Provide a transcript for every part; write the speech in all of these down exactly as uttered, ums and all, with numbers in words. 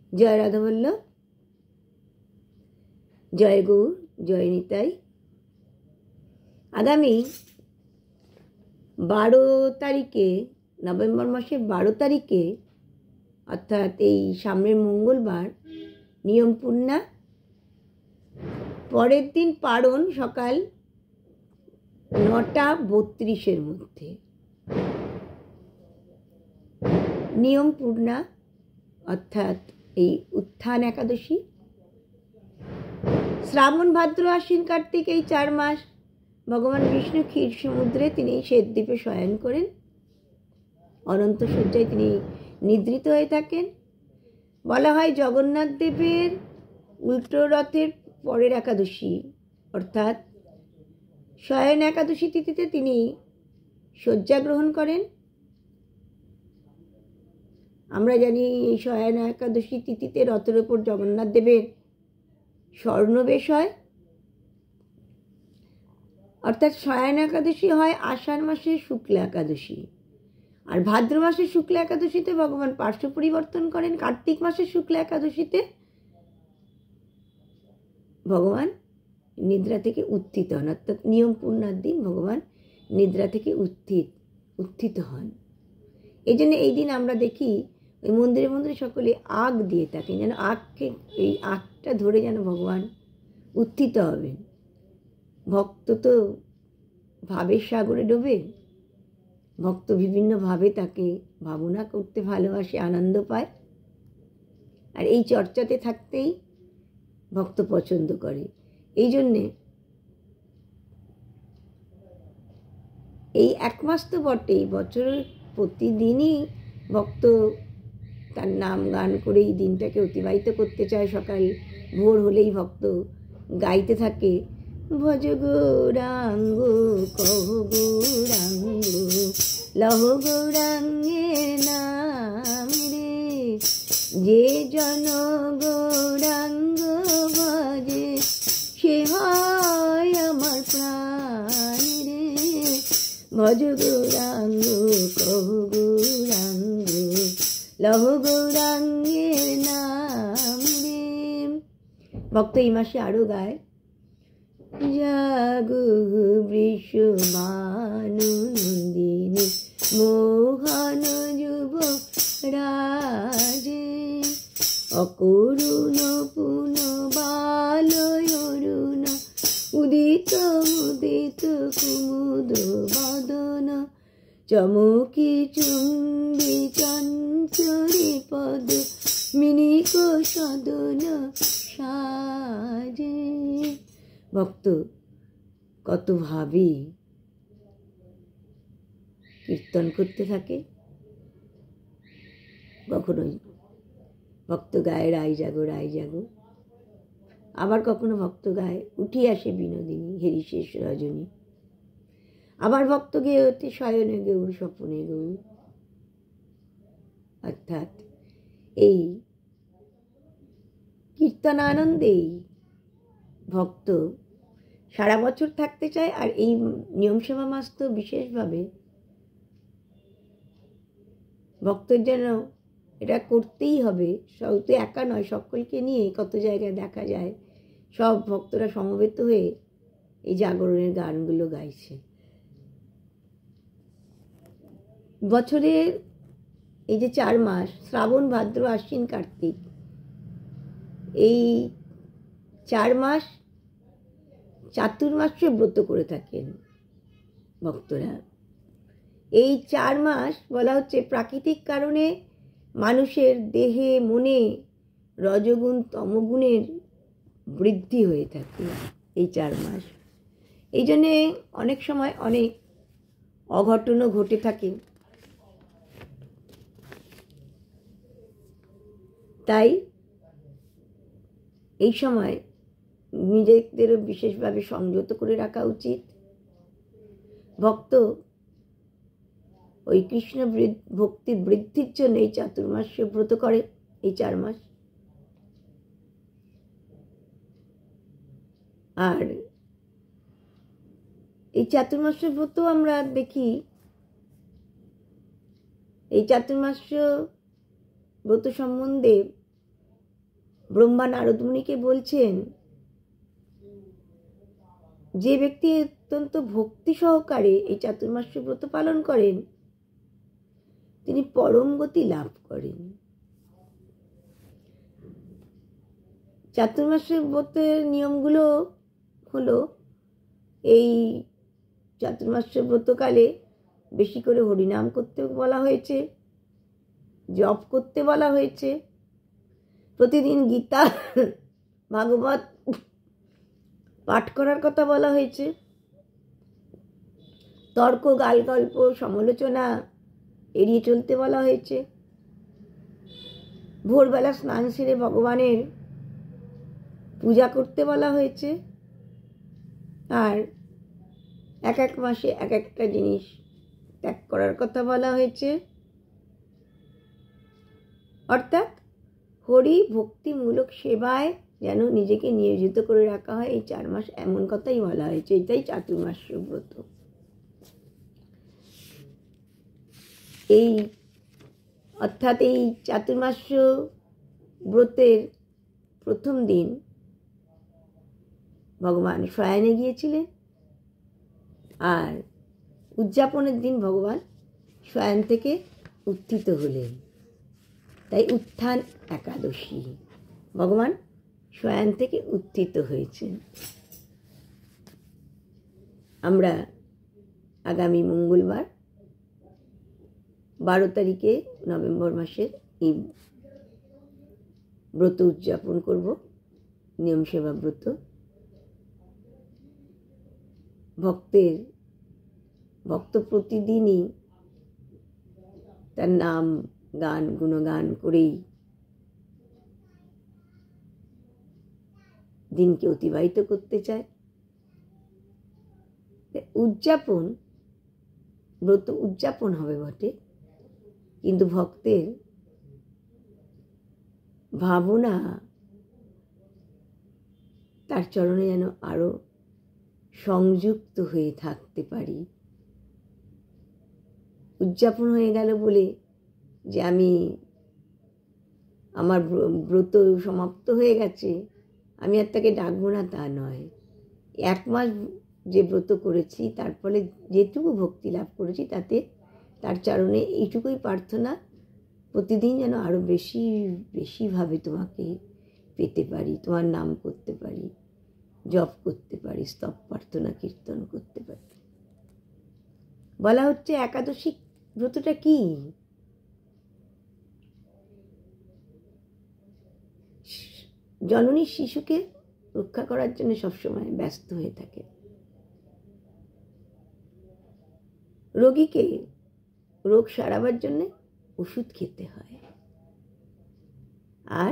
জয় রাধাবল্লভ, জয় গৌর, জয় নিতাই। আগামী বারো তারিখে, নভেম্বর মাসের বারো তারিখে, অর্থাৎ এই সামনের মঙ্গলবার নিয়ম পূর্ণা, পরের দিন পারণ সকাল নটা বত্রিশের মধ্যে। নিয়ম পূর্ণা অর্থাৎ এই উত্থান একাদশী। শ্রাবণ ভাদ্র আশ্বিন কার্তিক এই চার মাস ভগবান বিষ্ণু ক্ষীর সমুদ্রে তিনি শ্বেতদ্বীপে শয়ন করেন, অনন্ত শয্যায় তিনি নিদ্রিত হয়ে থাকেন। বলা হয় জগন্নাথ দেবের উল্টো রথের পরের একাদশী অর্থাৎ শয়ন একাদশী তিথিতে তিনি শয্যা গ্রহণ করেন। আমরা জানি এই শয়ন একাদশী তিথিতে রথের ওপর জগন্নাথ দেবের স্বর্ণবেশ হয়, অর্থাৎ শয়ন একাদশী হয় আষাঢ় মাসের শুক্লা একাদশী, আর ভাদ্র মাসের শুক্লা একাদশীতে ভগবান পার্শ্ব পরিবর্তন করেন। কার্তিক মাসের শুক্লা একাদশীতে ভগবান নিদ্রা থেকে উত্থিত হন, অর্থাৎ নিয়ম পূর্ণার দিন ভগবান নিদ্রা থেকে উত্থিত উত্থিত হন। এই জন্য এই দিন আমরা দেখি ওই মন্দিরে মন্দিরে সকলে আগ দিয়ে থাকেন, যেন আগকে, এই আগটা ধরে যেন ভগবান উত্থিত হবেন। ভক্ত তো ভাবের সাগরে ডোবে, ভক্ত বিভিন্নভাবে তাকে ভাবনা করতে ভালোবাসে, আনন্দ পায়, আর এই চর্চাতে থাকতেই ভক্ত পছন্দ করে। এই জন্যে এই এক মাস তো বটেই, বছরের প্রতিদিনই ভক্ত তার নাম গান করে এই দিনটাকে অতিবাহিত করতে চায়। সকাল ভোর হলেই ভক্ত গাইতে থাকে, ভজ গৌরাঙ্গ কহ গৌরাঙ্গ লহ গৌরাঙ্গের নাম রে, যে জন গৌরাঙ্গ ভজে সে হয় আমার প্রাণ রে, ভজ গৌরাঙ্গ কহ গৌরাঙ্গ লহ গৌরাঙ্গের নাম রে। ভক্ত এই মাসে আরো গায়, জাগো বৃষভানুনন্দিনী মোহন যুব রাজে, অকরুণ পুন বালয়রুণ উদিত মুদিত কুমুদ বদন, চমকি চুম্বি চঞ্চরি পদ মিনিক সদন সাজে। ভক্ত কত ভাবে কীর্তন করতে থাকে। কখনো ভক্ত গায়ে রাই জাগো রাই জাগো, আবার কখনো ভক্ত গায়ে উঠি আসে বিনোদিনী হেরি শেষ রজনী, আবার ভক্ত গেয়ে হতে শয়নে গৌর স্বপনে গৌর। অর্থাৎ এই কীর্তন আনন্দেই ভক্ত সারা বছর থাকতে চায়। আর এই নিয়ম সেবা মাস তো বিশেষভাবে ভক্তের যেন এটা করতেই হবে। সব তো একা নয়, সকলকে নিয়ে কত জায়গায় দেখা যায় সব ভক্তরা সমবেত হয়ে এই জাগরণের গানগুলো গাইছে। বছরের এই যে চার মাস শ্রাবণ ভাদ্র আশ্বিন কার্তিক, এই চার মাস চাতুর্মাস্য ব্রত করে থাকেন ভক্তরা। এই চার মাস বলা হচ্ছে প্রাকৃতিক কারণে মানুষের দেহে মনে রজগুণ তমগুণের বৃদ্ধি হয়ে থাকে এই চার মাস। এই জন্যে অনেক সময় অনেক অঘটনও ঘটে থাকে। তাই এই সময় নিজেদেরও বিশেষভাবে সংযত করে রাখা উচিত। ভক্ত ওই কৃষ্ণ ভক্তি বৃদ্ধির জন্য এই চাতুর্মাস্য ব্রত করে এই চার মাস। আর এই চাতুর্মাস্য ব্রত আমরা দেখি, এই চাতুর্মাস্য ব্রত সম্বন্ধে ব্রহ্মা নারদ মুনিকে বলছেন, যে ব্যক্তি অত্যন্ত ভক্তি সহকারে এই চাতুর্মাস্য ব্রত পালন করেন তিনি পরম গতি লাভ করেন। চাতুর্মাস্য ব্রতের নিয়মগুলো হলো, এই চাতুর্মাস্য ব্রতকালে বেশি করে হরিনাম করতে বলা হয়েছে, জপ করতে বলা হয়েছে, প্রতিদিন গীতা ভাগবত পাঠ করার কথা বলা হয়েছে, তর্ক গালগল্প সমালোচনা এড়িয়ে চলতে বলা হয়েছে, ভোরবেলা স্নান সেরে ভগবানের পূজা করতে বলা হয়েছে, আর এক এক মাসে এক একটা জিনিস ত্যাগ করার কথা বলা হয়েছে। অর্থাৎ হরি ভক্তিমূলক সেবায় যেন নিজেকে নিয়োজিত করে রাখা হয় এই চার মাস, এমন কথাই বলা হয়েছে। এটাই চাতুর্মাস্য ব্রত। এই অর্থাৎ এই চাতুর্মাস্য ব্রতের প্রথম দিন ভগবান শয়নে গিয়েছিলেন, আর উদযাপনের দিন ভগবান শয়ন থেকে উত্থিত হলেন, তাই উত্থান একাদশী। ভগবান শয়ন থেকে উত্থিত হয়েছেন। আমরা আগামী মঙ্গলবার বারো তারিখে নভেম্বর মাসের এই ব্রত উদযাপন করব, নিয়ম সেবা ব্রত। ভক্তের ভক্ত প্রতিদিনই তার নাম গান গুণগান করেই দিনকে অতিবাহিত করতে চায়। উদযাপন ব্রত উদযাপন হবে বটে, কিন্তু ভক্তের ভাবনা তার চরণে যেন আরো সংযুক্ত হয়ে থাকতে পারি। উদযাপন হয়ে গেল বলে যে আমি আমার ব্রত সমাপ্ত হয়ে গেছে, আমি আর তাকে ডাকবো না, তা নয়। এক মাস যে ব্রত করেছি তার ফলে যেটুকু ভক্তি লাভ করেছি তাতে তার চরণে এইটুকুই প্রার্থনা, প্রতিদিন যেন আরো বেশি বেশিভাবে তোমাকে পেতে পারি, তোমার নাম করতে পারি, জপ করতে পারি, স্তব প্রার্থনা কীর্তন করতে পারি। বলা হচ্ছে একাদশী ব্রতটা কি? জননী শিশুকে রক্ষা করার জন্য সবসময় ব্যস্ত হয়ে থাকে। রোগীকে রোগ সারাবার জন্য ওষুধ খেতে হয়, আর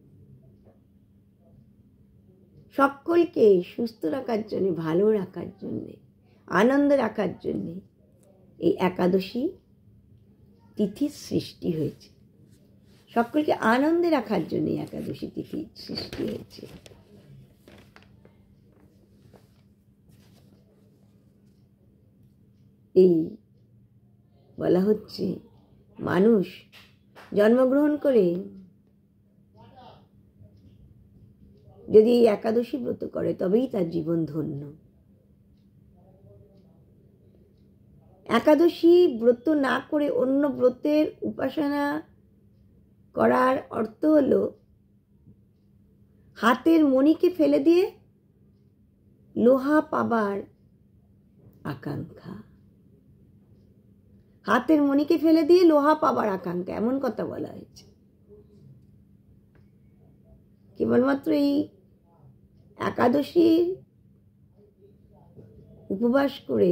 সকলকে সুস্থ রাখার জন্য, ভালো রাখার জন্য, আনন্দ রাখার জন্য এই একাদশী তিথির সৃষ্টি হয়েছে। সকলকে আনন্দে রাখার জন্য একাদশী তিথি সৃষ্টি হয়েছে। এই বলা হচ্ছে মানুষ জন্মগ্রহণ করে যদি এই একাদশী ব্রত করে তবেই তার জীবন ধন্য। একাদশী ব্রত না করে অন্য ব্রতের উপাসনা করার অর্থ হলো হাতের মণিকে ফেলে দিয়ে লোহা পাবার আকাঙ্ক্ষা। হাতের মণিকে ফেলে দিয়ে লোহা পাবার আকাঙ্ক্ষা, এমন কথা বলা হয়েছে। কেবলমাত্র এই একাদশী উপবাস করে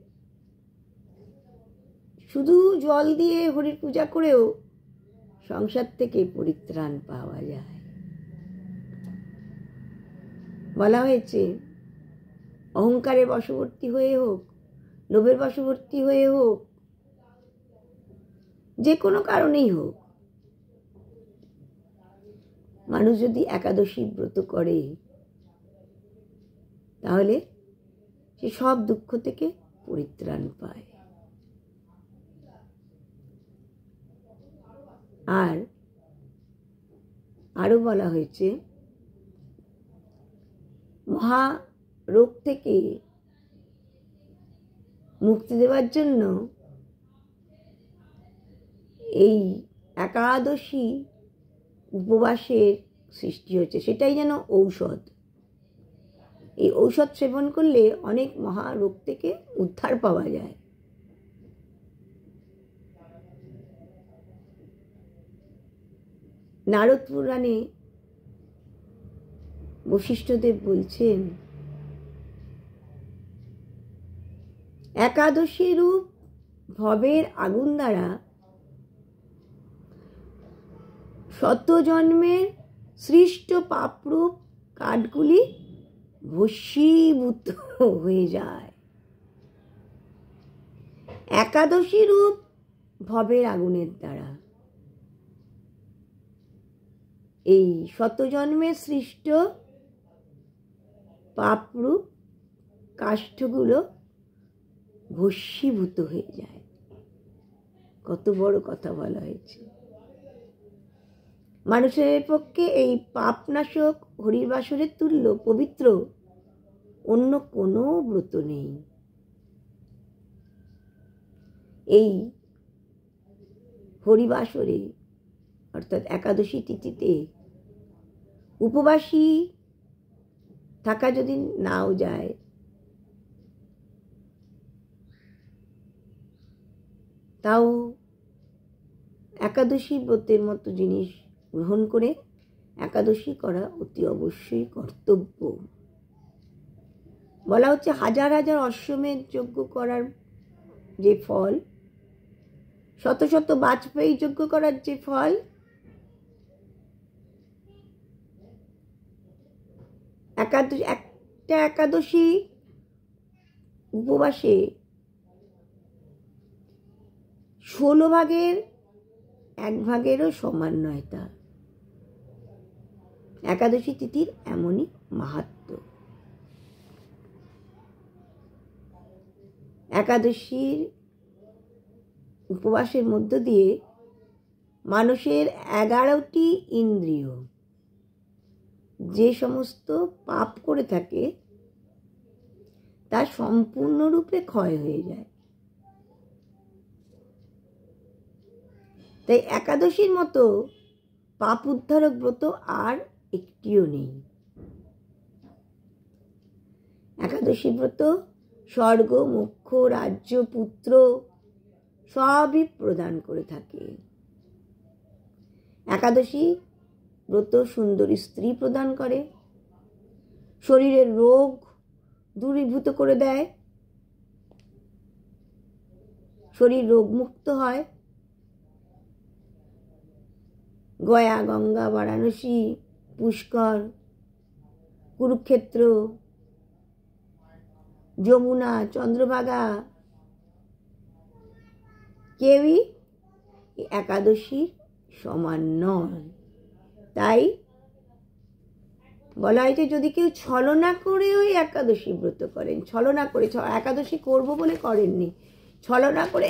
শুধু জল দিয়ে হরির পূজা করেও সংসার থেকে পরিত্রাণ পাওয়া যায়। বলা হয়েছে অহংকারের বশবর্তী হয়ে হোক, লোভের বশবর্তী হয়ে হোক, যে কোনো কারণেই হোক, মানুষ যদি একাদশী ব্রত করে তাহলে সে সব দুঃখ থেকে পরিত্রাণ পায়। আর আরও বলা হয়েছে মহা রোগ থেকে মুক্তি দেওয়ার জন্য এই একাদশী উপবাসের সৃষ্টি হয়েছে, সেটাই যেন ঔষধ। এই ঔষধ সেবন করলে অনেক মহা রোগ থেকে উদ্ধার পাওয়া যায়। নারদ পুরাণে বশিষ্ঠদেব বলছেন, একাদশী রূপ ভবের আগুন দ্বারা শত জন্মের সৃষ্ট পাপরূপ কাঠগুলি ভস্মীভূত হয়ে যায়। একাদশী রূপ ভবের আগুনের দ্বারা এই শত জন্মের সৃষ্ট পাপরূপ কাষ্ঠগুলো ভস্মীভূত হয়ে যায়। কত বড় কথা বলা হয়েছে। মানুষের পক্ষে এই পাপনাশক হরির বাসরের তুল্য পবিত্র অন্য কোনো ব্রত নেই। এই হরিবাসরে অর্থাৎ একাদশী তিথিতে উপবাসী থাকা যদি নাও যায়, তাও একাদশী ব্রতের মতো জিনিস গ্রহণ করে একাদশী করা অতি অবশ্যই কর্তব্য। বলা হচ্ছে হাজার হাজার অশ্বমেধ যজ্ঞ করার যে ফল, শত শত বাজপেয়ী যজ্ঞ করার যে ফল, একাদশী একটা একাদশী উপবাসে ষোলো ভাগের এক ভাগেরও সমান নয় তা। একাদশী তিথির এমনই মাহাত্ম্য। একাদশীর উপবাসের মধ্য দিয়ে মানুষের এগারোটি ইন্দ্রিয় যে সমস্ত পাপ করে থাকে তা সম্পূর্ণরূপে ক্ষয় হয়ে যায়। তাই একাদশীর মতো পাপ উদ্ধারক ব্রত আর একটিও নেই। একাদশী ব্রত স্বর্গ, মোক্ষ, রাজ্য, পুত্র সবই প্রদান করে থাকে। একাদশী ব্রত সুন্দরী স্ত্রী প্রদান করে, শরীরের রোগ দূরীভূত করে দেয়, শরীর রোগমুক্ত হয়। গয়া, গঙ্গা, বারাণসী, পুষ্কর, কুরুক্ষেত্র, যমুনা, চন্দ্রভাগা কেউই একাদশীর সমান নয়। তাই বলা হয়েছে যদি কেউ ছলনা করে ওই একাদশী ব্রত করেন, ছলনা করে, একাদশী করব বলে করেননি, ছলনা করে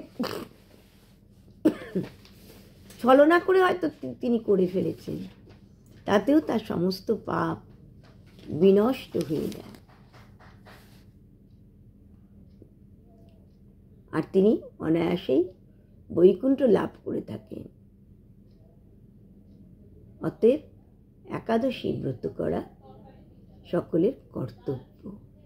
ছলনা করে হয়তো তিনি করে ফেলেছেন, তাতেও তার সমস্ত পাপ বিনষ্ট হয়ে যায় আর তিনি অনায়াসেই বৈকুণ্ঠ লাভ করে থাকেন। অতএব একাদশী ব্রত করা সকলের কর্তব্য।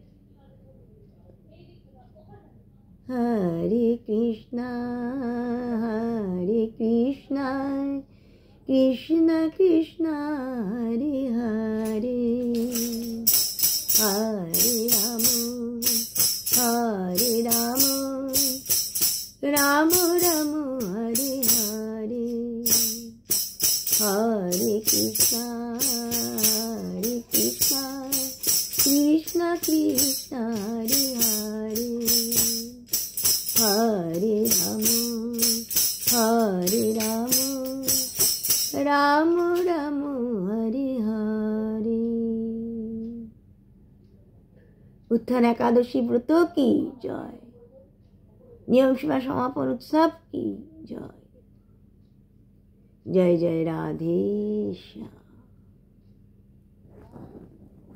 হরে কৃষ্ণ হরে কৃষ্ণ কৃষ্ণ কৃষ্ণ হরে হরে, হরে রাম হরে রাম রাম রাম হরে হরে, হরে কৃষ্ণ হরে কৃষ্ণ কৃষ্ণ কৃষ্ণ হরে হরে, হরে রাম হরে রাম রাম রাম হরে হরে। উত্থান একাদশী ব্রত কি জয়, নিয়ম সীমা সমাপন উৎসব কি জয়। जय जय राधे श्याम।